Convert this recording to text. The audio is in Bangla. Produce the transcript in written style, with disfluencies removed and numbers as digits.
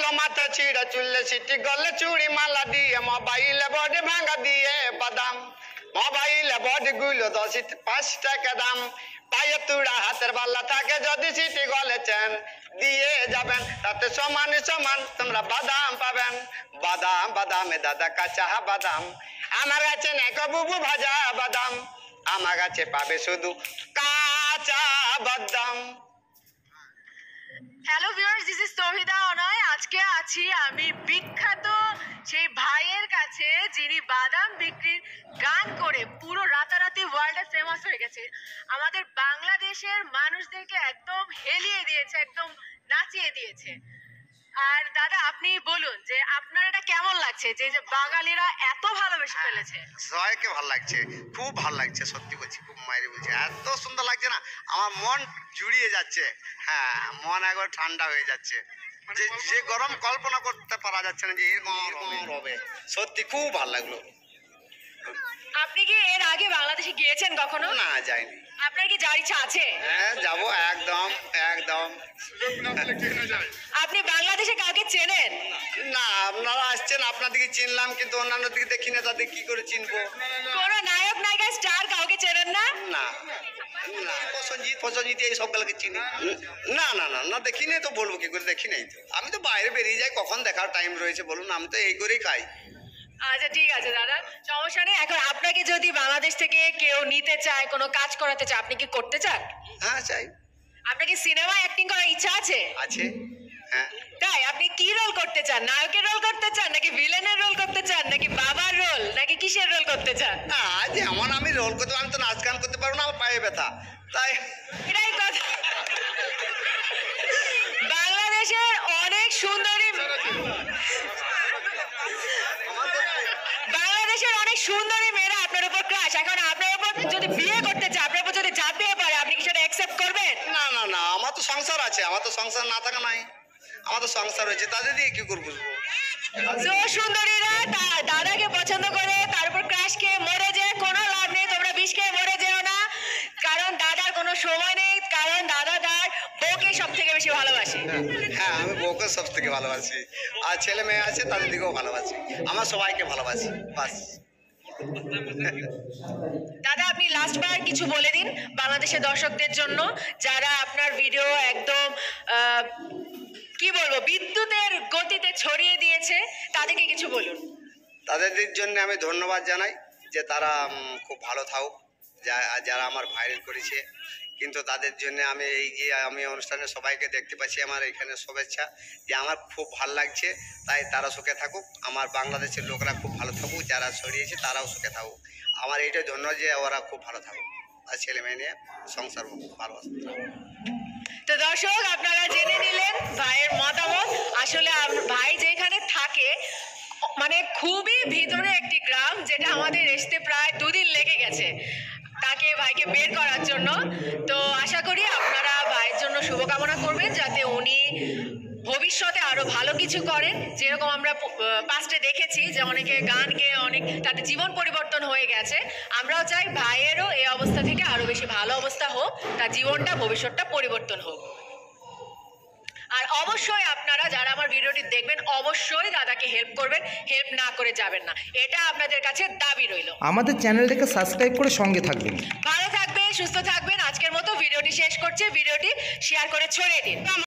গেল মাথা ছিঁড়া চুললে সিটি গলে চুড়ি মালা দিয়ে মোবাইলে বডি ভাঙা দিয়ে বাদাম মোবাইলে বডি গুলো 5 টাকা দাম পায়ে তুড়া হাতের বাল্লা থাকে যদি সিটি গলে চেন দিয়ে যাবেন তাতে সমান সমান তোমরা বাদাম পাবেন বাদাম বাদামে দাদা কাঁচা বাদাম আমার কাছে নেই বুবু ভাজা বাদাম আমার কাছে পাবে শুধু কাঁচা বাদাম। Hello viewers, this is Tauhida Anoy. আজকে আছি আমি বিখ্যাত সেই ভাইয়ের কাছে যিনি বাদাম বিক্রির গান করে পুরো রাতারাতি ওয়ার্ল্ডে ফেমাস হয়ে গেছে। আমাদের বাংলাদেশের মানুষদেরকে একদম হেলিয়ে দিয়েছে, একদম নাচিয়ে দিয়েছে। আর দাদা আপনি বলুন যে আপনার এটা কেমন লাগছে যে বাঙালিরা এত ভালোবেসে ফেলেছে? সবাইকে ভালো লাগছে, খুব ভালো লাগছে, সত্যি বলছি, খুব মায়ের বলছি, এত সুন্দর লাগছে না, আমার মন জুড়িয়ে যাচ্ছে। হ্যাঁ, মন একবার ঠান্ডা হয়ে যাচ্ছে, যে গরম কল্পনা করতে পারা যাচ্ছে না যে এরকম হবে। সত্যি খুব ভালো লাগলো। আপনি কি এর আগে বাংলাদেশে গিয়েছেন কখনো? না, যাইনি। আপনার কি যাওয়ার ইচ্ছা আছে? হ্যাঁ, যাবো, একদম একদম। আপনি বাংলাদেশে কাউকে চেনেন? না, আপনারা আসছেন, আপনাদেরকে চিনলাম, কিন্তু অন্যান্য দিকে দেখি না, তাদের কি করে চিনবো? কোন নায়ক নায়িকা স্টার কাউকে চেনেন না? না না, প্রসঞ্জিৎ এই সব গুলোকে চিনি না। না না না, দেখি নাই তো, বলবো কি করে, দেখি নাই তো। আমি তো বাইরে বেরিয়ে যাই, কখন দেখার টাইম রয়েছে বলুন, আমি তো এই করেই খাই। আচ্ছা ঠিক আছে দাদা, সমস্যা নেই। এখন আপনাকে যদি বাংলাদেশ থেকে কেউ নিতে চায়, কোনো কাজ করাতে চায়, আপনি কি করতে চান? হ্যাঁ, চাই। আপনার কি সিনেমা অ্যাক্টিং করার ইচ্ছা আছে? আছে, হ্যাঁ। তাই আপনি কি রোল করতে চান? নায়কের রোল করতে চান, নাকি ভিলেনের রোল করতে চান, নাকি বাবার রোল, নাকি কিসের রোল করতে চান? যেমন আমি রোল করতে, আমি তো নাচ গান করতে পারবো না, আমার পায়ে ব্যথা, তাই এটাই কথা। বাংলাদেশের অনেক সুন্দরী, বাংলাদেশের অনেক সুন্দরী মেয়েরা আপনার উপর ক্রাশ। এখন আপনার উপর যদি বিয়ে করতে চায়, আপনার উপর যদি ঝাঁপিয়ে পড়ে, আপনি কি সেটা অ্যাকসেপ্ট করবেন? না না না, আমার তো সংসার আছে, আমার তো সংসার না থাকা নাই, আমার তো সংসার হয়েছে, তাদের দিয়ে কি করবো? তো সুন্দরীরা দাদাকে পছন্দ করে তার উপর ক্রাশ খেয়ে মরে যায়, কোনো লাভ নেই, তোমরা বিষ খেয়ে মরে যেও না, কারণ দাদার কোনো সময় নেই, কারণ দাদা তার বউকে সব থেকে বেশি ভালোবাসে। হ্যাঁ, আমি বউকে সব থেকে ভালোবাসি, আর ছেলে মেয়ে আছে তাদের দিকেও ভালোবাসি, আমার সবাইকে ভালোবাসি, বাস। দাদা আপনি লাস্ট বার কিছু বলে দিন বাংলাদেশের দর্শকদের জন্য, যারা আপনার ভিডিও একদম কি বলবো বিদ্যুতের গতিতে ছড়িয়ে দিয়েছে, তাদেরকে কিছু বলুন। তাদের জন্য আমি ধন্যবাদ জানাই যে তারা খুব ভালো থাকুক, যারা আমার ভাইরাল করেছে, কিন্তু তাদের জন্য আমি এই যে আমি অনুষ্ঠানে সবাইকে দেখতে পাচ্ছি, আমার এখানে শুভেচ্ছা, যে আমার খুব ভালো লাগছে, তাই তারা সুখে থাকুক, আমার বাংলাদেশের লোকরা খুব ভালো থাকুক, যারা ছড়িয়েছে তারাও সুখে থাকুক, আমার এইটাই ধন্যবাদ যে ওরা খুব ভালো থাকুক, আর ছেলে মেয়ে নিয়ে সংসার ভালোবাসা। তো দর্শক আপনারা জেনে নিলেন ভাইয়ের মতামত। আসলে ভাই যেখানে থাকে মানে খুবই ভিতরে একটি গ্রাম, যেটা আমাদের আসতে প্রায় 2 দিন লেগে গেছে তাকে ভাইকে বের করার জন্য। তো আশা করি আপনারা ভাইয়ের জন্য শুভকামনা করবেন, যাতে উনি ভবিষ্যতে আরো ভালো কিছু করেন। যেরকম আমরা পাস্টে দেখেছি যে অনেকে গান গেয়ে অনেক তাদের জীবন পরিবর্তন হয়ে গেছে, আমরাও চাই ভাইয়েরও এই অবস্থা থেকে আরো বেশি ভালো অবস্থা হোক, তার জীবনটা ভবিষ্যৎটা পরিবর্তন হোক। আর অবশ্যই আপনারা যারা আমার ভিডিওটি দেখবেন অবশ্যই দাদাকে হেল্প করবেন, হেল্প না করে যাবেন না, এটা আপনাদের কাছে দাবি রইল। আমাদের চ্যানেলটাকে সাবস্ক্রাইব করে সঙ্গে থাকবেন। ভালো থাকবেন, সুস্থ থাকবেন। আজকের মতো ভিডিওটি শেষ করছি, ভিডিওটি শেয়ার করে ছড়িয়ে দিন।